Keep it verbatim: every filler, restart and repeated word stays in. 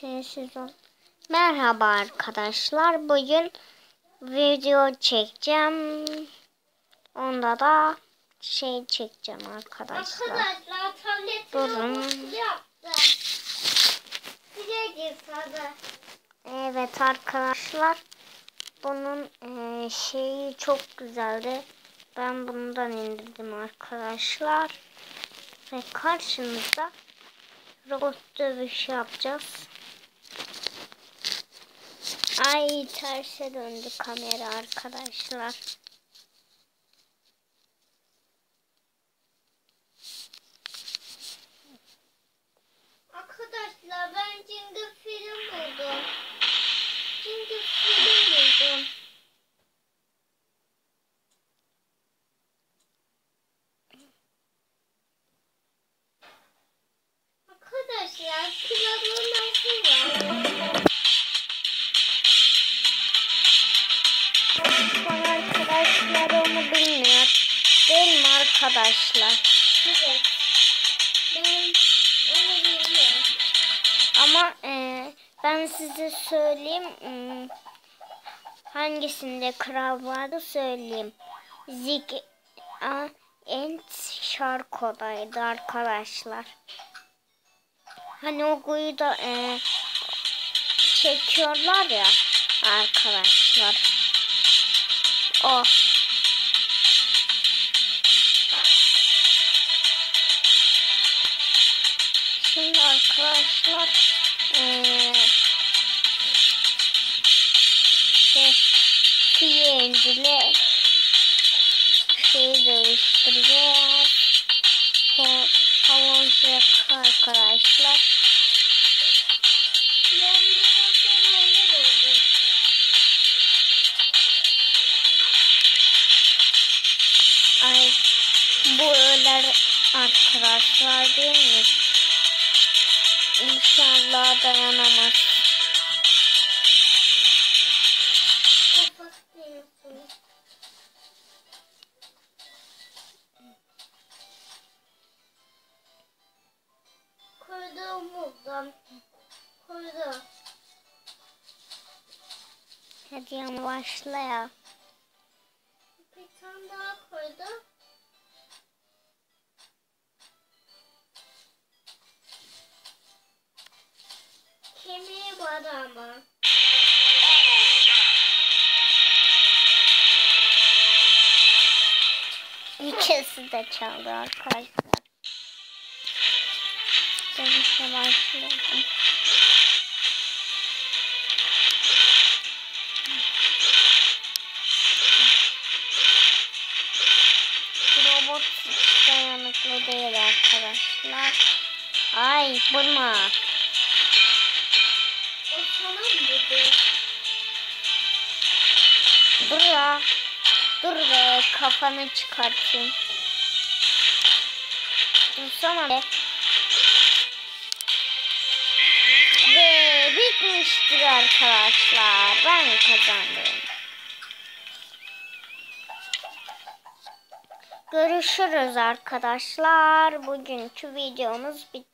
Sessiz ol. Merhaba arkadaşlar. Bugün video çekeceğim. Onda da şey çekeceğim arkadaşlar. Arkadaşlar tabletimi yaptım. Evet arkadaşlar. Bunun e, şeyi çok güzeldi. Ben bundan indirdim arkadaşlar. Ve karşınızda robot dövüş yapacağız. Ay terse döndü kamera arkadaşlar. Arkadaşlar ben Jingle film buldum. Jingle film buldum. Arkadaşlar kralı nasıl var? Arkadaşlar onu bilmiyor. Değil mi arkadaşlar? Evet. Ben onu bilmiyorum. Ama e, ben size söyleyeyim. Hmm, hangisinde kral vardı söyleyeyim. Zig and Sharko'daydı arkadaşlar. Hani o kuyu da e, çekiyorlar ya arkadaşlar. O. Şimdi arkadaşlar ee, şey fiyencile şeyi değiştireceğiz. Havuzluk arkadaşlar. Ben de zaten öyle buldum. Ay bu öler arkadaşlar değil mi? İnşallah dayanamaz. Kapatıyorsun. Koydum buradan. Koydum. Hadi ama başla ya. Bir tane daha koydum. Kemiği var ama. İkisi de çaldı arkadaşlar. Dönüşe başlayalım. Robot hiç dayanıklı değil arkadaşlar. Ay vurma. O sana mı dedi? Dur ya. Dur be kafanı çıkartayım. Dursana be. Ve bitmiştir arkadaşlar. Ben kazandım. Görüşürüz arkadaşlar. Bugünkü videomuz bitti.